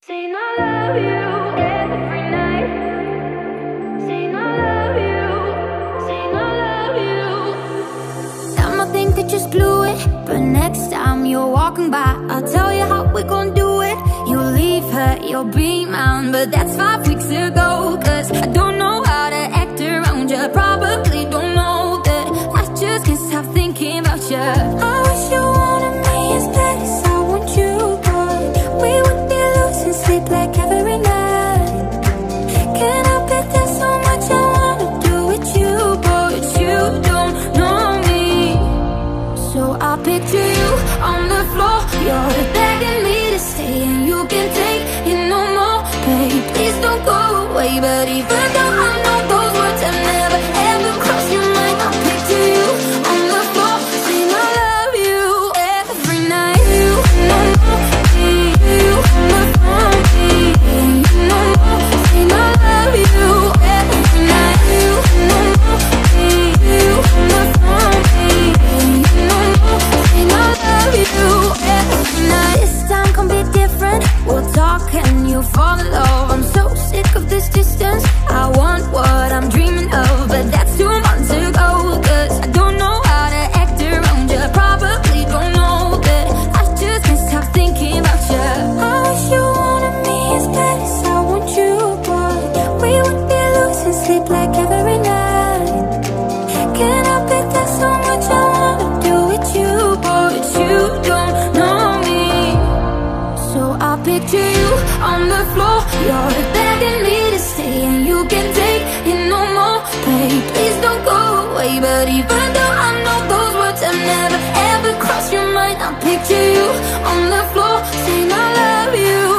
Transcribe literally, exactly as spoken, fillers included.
Saying I love you every night. Saying I love you. Saying I love you. Time I think I just blew it, but next time you're walking by, I'll tell you how we gon' do it. You leave her, you'll be mine, but that's five weeks ago. Cause I don't know how to act around you. Probably don't know that I just can't stop thinking about you. I wish you wanted me as bad as I want you, boy. We would be losing sleep like every night. Can't help it, there's so much I wanna do with you, boy, but you don't know me. So I picture you on the floor, you're begging me to stay, and you can take it no more. Babe, please don't go away, but even though I know those words have never ever crossed your mind, I picture you on the floor, saying I love you every night. You no more, you on the phone, you no more, saying I love you every night. You no more, you on the phone, you no more, saying I love you every night. This time can be different. We'll talk and you'll fall in love. I'm so sick of this distance. I want what I'm dreaming of, but that's two months ago. Cause I don't know how to act around you. Probably don't know that I just can't stop thinking about you. I wish you wanted me as bad as I want you, boy. We would be losing sleep like every night. Can't help it, there's so much I wanna do with you, boy, but you don't know me. So I picture you on the floor, you're begging me to stay, and you can take it no more. Babe, please don't go away, but even though I know those words have never ever crossed your mind, I picture you on the floor, saying I love you